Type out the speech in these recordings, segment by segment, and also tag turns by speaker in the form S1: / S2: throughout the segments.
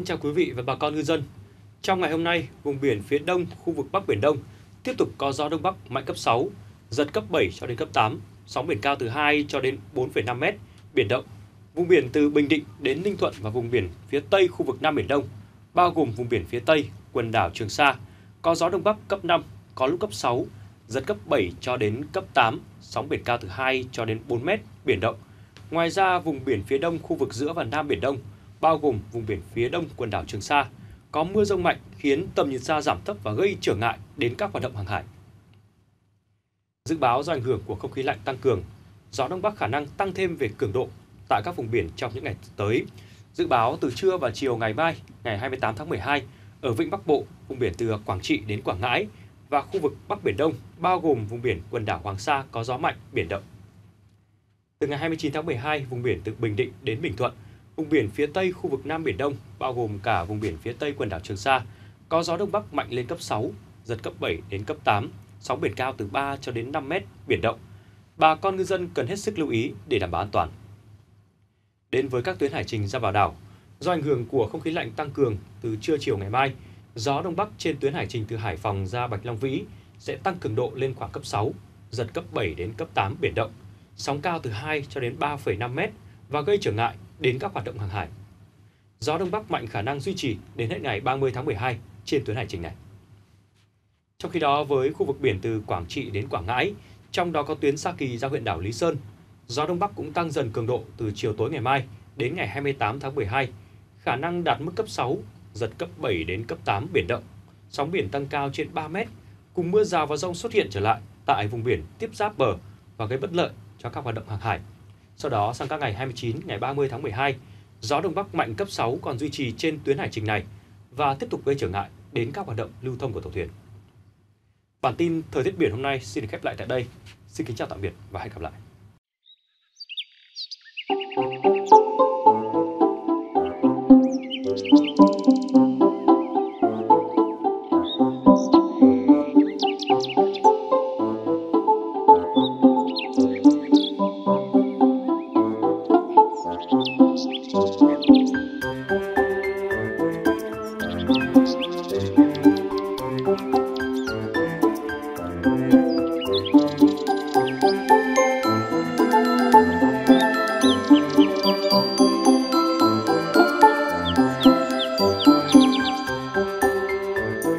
S1: chào quý vị và bà con ngư dân. Trong ngày hôm nay, vùng biển phía đông khu vực Bắc Biển Đông tiếp tục có gió Đông Bắc mạnh cấp 6, giật cấp 7 cho đến cấp 8, sóng biển cao từ 2 cho đến 4,5 m, biển động. Vùng biển từ Bình Định đến Ninh Thuận và vùng biển phía tây khu vực Nam Biển Đông, bao gồm vùng biển phía tây, quần đảo Trường Sa, có gió Đông Bắc cấp 5, có lúc cấp 6, giật cấp 7 cho đến cấp 8, sóng biển cao từ 2 cho đến 4 m, biển động. Ngoài ra, vùng biển phía đông khu vực giữa và Nam Biển Đông, bao gồm vùng biển phía đông quần đảo Trường Sa, có mưa dông mạnh khiến tầm nhìn xa giảm thấp và gây trở ngại đến các hoạt động hàng hải. Dự báo do ảnh hưởng của không khí lạnh tăng cường, gió Đông Bắc khả năng tăng thêm về cường độ tại các vùng biển trong những ngày tới. Dự báo từ trưa và chiều ngày mai, ngày 28 tháng 12, ở Vịnh Bắc Bộ, vùng biển từ Quảng Trị đến Quảng Ngãi và khu vực Bắc Biển Đông, bao gồm vùng biển quần đảo Hoàng Sa có gió mạnh, biển động. Từ ngày 29 tháng 12, vùng biển từ Bình Định đến Bình Thuận, vùng biển phía tây khu vực Nam Biển Đông, bao gồm cả vùng biển phía tây quần đảo Trường Sa, có gió Đông Bắc mạnh lên cấp 6, giật cấp 7 đến cấp 8, sóng biển cao từ 3 cho đến 5 m, biển động. Bà con ngư dân cần hết sức lưu ý để đảm bảo an toàn. Đến với các tuyến hải trình ra vào đảo, do ảnh hưởng của không khí lạnh tăng cường từ trưa chiều ngày mai, gió Đông Bắc trên tuyến hải trình từ Hải Phòng ra Bạch Long Vĩ sẽ tăng cường độ lên khoảng cấp 6, giật cấp 7 đến cấp 8, biển động. Sóng cao từ 2 cho đến 3,5 m và gây trở ngại đến các hoạt động hàng hải. Gió Đông Bắc mạnh khả năng duy trì đến hết ngày 30 tháng 12 trên tuyến hải trình này. Trong khi đó, với khu vực biển từ Quảng Trị đến Quảng Ngãi, trong đó có tuyến Sa Kỳ ra huyện đảo Lý Sơn, gió Đông Bắc cũng tăng dần cường độ từ chiều tối ngày mai đến ngày 28 tháng 12, khả năng đạt mức cấp 6, giật cấp 7 đến cấp 8, biển động. Sóng biển tăng cao trên 3 m, cùng mưa rào và dông xuất hiện trở lại tại vùng biển tiếp giáp bờ và gây bất lợi cho các hoạt động hàng hải. Sau đó sang các ngày 29, ngày 30 tháng 12, gió Đông Bắc mạnh cấp 6 còn duy trì trên tuyến hải trình này và tiếp tục gây trở ngại đến các hoạt động lưu thông của tàu thuyền. Bản tin thời tiết biển hôm nay xin được khép lại tại đây. Xin kính chào tạm biệt và hẹn gặp lại.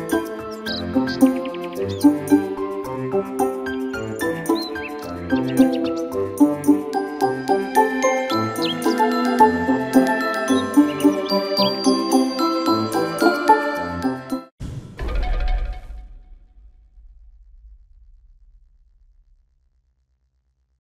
S1: Thank you.